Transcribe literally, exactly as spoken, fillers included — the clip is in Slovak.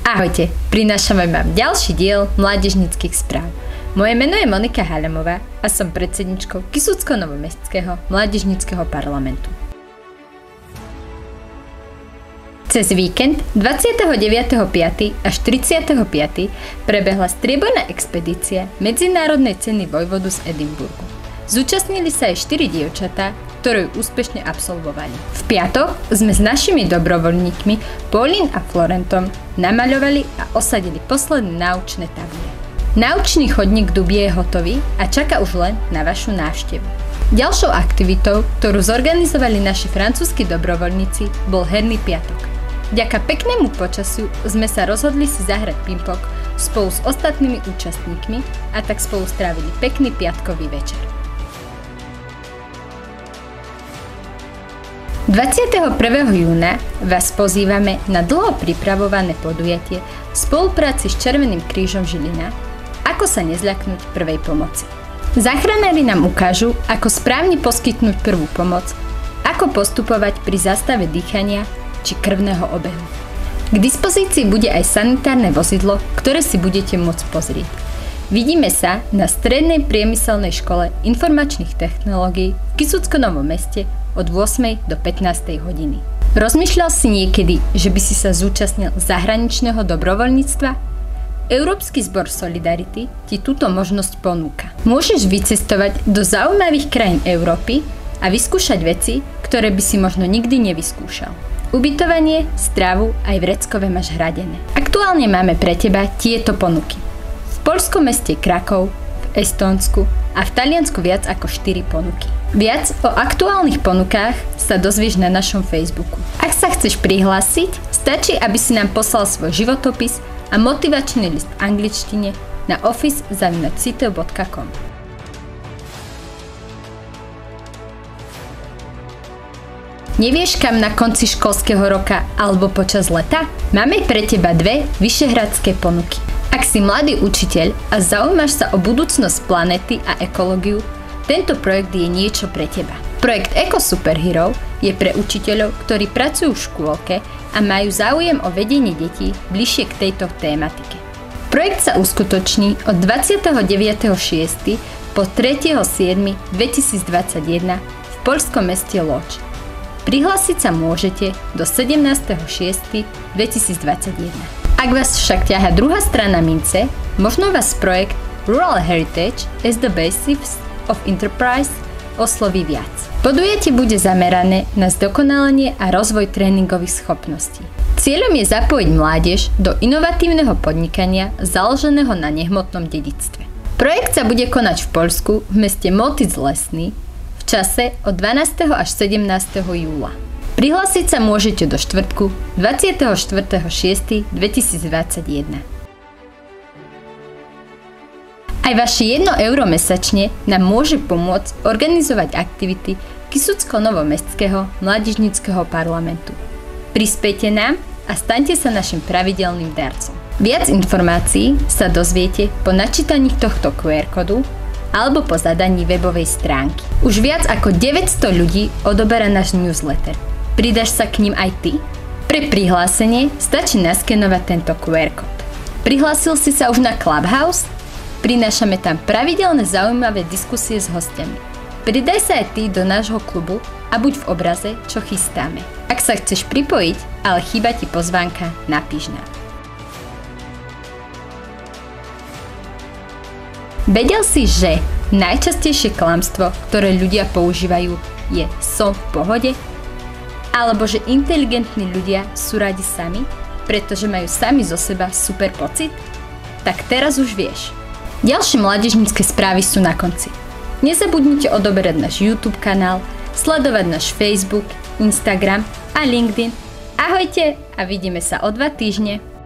Ahojte, prinášame vám ďalší diel mládežníckych správ. Moje meno je Monika Halemová a som predsedničkou Kysucko-Novomestského mládežníckeho parlamentu. Cez víkend dvadsiateho deviateho piateho až tridsiateho piateho prebehla strieborná expedícia medzinárodnej ceny vojvodu z Edinburgu. Zúčastnili sa aj štyri dievčatá, ktoré ju úspešne absolvovali. V piatok sme s našimi dobrovoľníkmi Pauline a Florentom namaľovali a osadili posledné náučné tabule. Náučný chodník Dubie je hotový a čaká už len na vašu návštevu. Ďalšou aktivitou, ktorú zorganizovali naši francúzski dobrovoľníci, bol herný piatok. Vďaka peknému počasiu sme sa rozhodli si zahrať ping-pong spolu s ostatnými účastníkmi a tak spolu strávili pekný piatkový večer. dvadsiateho prvého júna vás pozývame na dlho pripravované podujatie v spolupráci s Červeným krížom Žilina Ako sa nezľaknúť prvej pomoci. Záchranári nám ukážu, ako správne poskytnúť prvú pomoc, ako postupovať pri zastave dýchania či krvného obehu. K dispozícii bude aj sanitárne vozidlo, ktoré si budete môcť pozrieť. Vidíme sa na Strednej priemyselnej škole informačných technológií v Kysucko-Novom Meste od ôsmej do pätnástej hodiny. Rozmýšľal si niekedy, že by si sa zúčastnil zahraničného dobrovoľníctva? Európsky zbor Solidarity ti túto možnosť ponúka. Môžeš vycestovať do zaujímavých krajín Európy a vyskúšať veci, ktoré by si možno nikdy nevyskúšal. Ubytovanie, stravu aj vreckové máš hradené. Aktuálne máme pre teba tieto ponuky. V poľskom meste Krakov, v Estónsku a v Taliansku viac ako štyri ponuky. Viac o aktuálnych ponukách sa dozvieš na našom Facebooku. Ak sa chceš prihlásiť, stačí, aby si nám poslal svoj životopis a motivačný list v angličtine na office zavináč citeo bodka com. Nevieš kam na konci školského roka alebo počas leta? Máme pre teba dve vyšehradské ponuky. Ak si mladý učiteľ a zaujímaš sa o budúcnosť planéty a ekológiu, tento projekt je niečo pre teba. Projekt Eco Superhero je pre učiteľov, ktorí pracujú v škôlke a majú záujem o vedenie detí bližšie k tejto tématike. Projekt sa uskutoční od dvadsiateho deviateho šiesteho po tretieho siedmeho dvetisícdvadsaťjeden v poľskom meste Lodz. Prihlásiť sa môžete do sedemnásteho šiesteho dvetisícdvadsaťjeden. Ak vás však ťaha druhá strana mince, možno vás projekt Rural Heritage as the Basis of Enterprise osloví viac. Podujatie bude zamerané na zdokonalenie a rozvoj tréningových schopností. Cieľom je zapojiť mládež do inovatívneho podnikania založeného na nehmotnom dedičstve. Projekt sa bude konať v Poľsku v meste Motic Lesný v čase od dvanásteho až sedemnásteho júla. Prihlásiť sa môžete do štvrtku dvadsiateho štvrtého šiesteho dvetisícdvadsaťjeden. Aj vaše jedno euro mesačne nám môže pomôcť organizovať aktivity Kysucko-Novomestského mládežníckeho parlamentu. Prispejte nám a staňte sa našim pravidelným darcom. Viac informácií sa dozviete po načítaní tohto kú er kódu alebo po zadaní webovej stránky. Už viac ako deväťsto ľudí odoberá náš newsletter. Pridáš sa k ním aj ty? Pre prihlásenie stačí naskenovať tento kú er kód. Prihlásil si sa už na Clubhouse? Prinášame tam pravidelné zaujímavé diskusie s hostiami. Pridaj sa aj ty do nášho klubu a buď v obraze, čo chystáme. Ak sa chceš pripojiť, ale chýba ti pozvánka, napíš nám. Vedel si, že najčastejšie klamstvo, ktoré ľudia používajú, je som v pohode? Alebo že inteligentní ľudia sú radi sami, pretože majú sami zo seba super pocit? Tak teraz už vieš. Ďalšie mládežnícke správy sú na konci. Nezabudnite odoberať náš YouTube kanál, sledovať náš Facebook, Instagram a LinkedIn. Ahojte a vidíme sa o dva týždne.